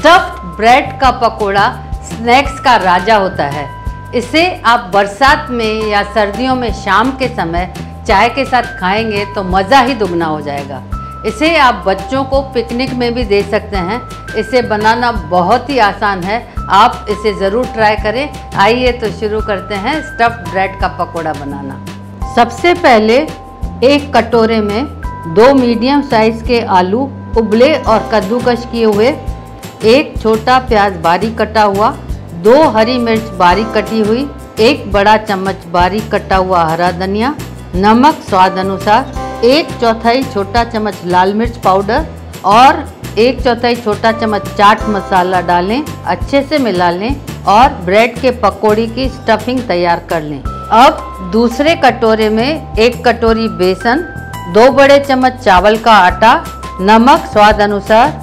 Stuffed bread का pakora snacks का राजा होता है। इसे आप बरसात में या सर्दियों में शाम के समय चाय के साथ खाएंगे तो मज़ा ही दुगना हो जाएगा। इसे आप बच्चों को पिकनिक में भी दे सकते हैं। इसे बनाना बहुत ही आसान है, आप इसे ज़रूर ट्राई करें। आइए तो शुरू करते हैं स्टफ्ड ब्रेड का पकोड़ा बनाना। सबसे पहले एक कटोरे में 2 मीडियम साइज़ के आलू उबले और कद्दूकस किए हुए, एक छोटा प्याज बारीक कटा हुआ, 2 हरी मिर्च बारीक कटी हुई, 1 बड़ा चम्मच बारीक कटा हुआ हरा धनिया, नमक स्वाद अनुसार, 1/4 छोटा चम्मच लाल मिर्च पाउडर और 1/4 छोटा चम्मच चाट मसाला डालें। अच्छे से मिला लें और ब्रेड के पकौड़ी की स्टफिंग तैयार कर लें। अब दूसरे कटोरे में 1 कटोरी बेसन, 2 बड़े चम्मच चावल का आटा, नमक स्वाद अनुसार,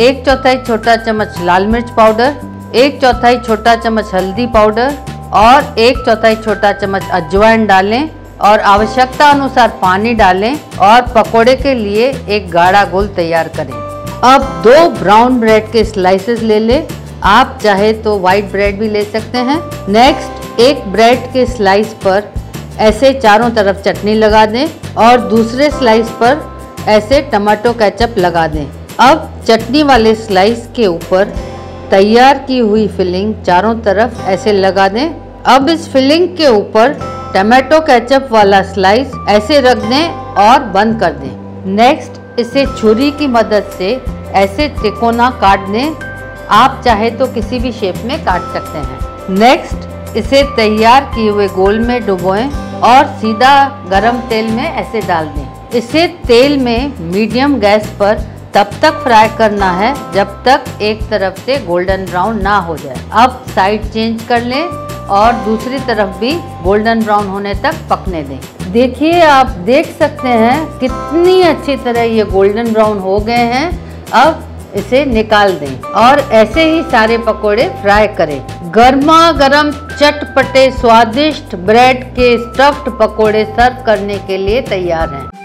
1/4 छोटा चम्मच लाल मिर्च पाउडर, 1/4 छोटा चम्मच हल्दी पाउडर और 1/4 छोटा चम्मच अजवाइन डालें और आवश्यकता अनुसार पानी डालें और पकोड़े के लिए एक गाढ़ा घोल तैयार करें। अब 2 ब्राउन ब्रेड के स्लाइसेस ले लें। आप चाहे तो वाइट ब्रेड भी ले सकते हैं। नेक्स्ट, एक ब्रेड के स्लाइस पर ऐसे चारों तरफ चटनी लगा दें और दूसरे स्लाइस पर ऐसे टमाटो केचप लगा दें। अब चटनी वाले स्लाइस के ऊपर तैयार की हुई फिलिंग चारों तरफ ऐसे लगा दें। अब इस फिलिंग के ऊपर टमाटो केचप वाला स्लाइस ऐसे रख दें और बंद कर दें। नेक्स्ट, इसे छुरी की मदद से ऐसे तिकोना काट दें। आप चाहे तो किसी भी शेप में काट सकते हैं। नेक्स्ट, इसे तैयार किए हुए गोल में डुबोएं और सीधा गरम तेल में ऐसे डाल दें। इसे तेल में मीडियम गैस पर तब तक फ्राई करना है जब तक एक तरफ से गोल्डन ब्राउन ना हो जाए। अब साइड चेंज कर लें और दूसरी तरफ भी गोल्डन ब्राउन होने तक पकने दें। देखिए, आप देख सकते हैं कितनी अच्छी तरह ये गोल्डन ब्राउन हो गए हैं। अब इसे निकाल दें और ऐसे ही सारे पकोड़े फ्राई करें। गर्मा गर्म चटपटे स्वादिष्ट ब्रेड के स्टफ्ड पकोड़े सर्व करने के लिए तैयार हैं।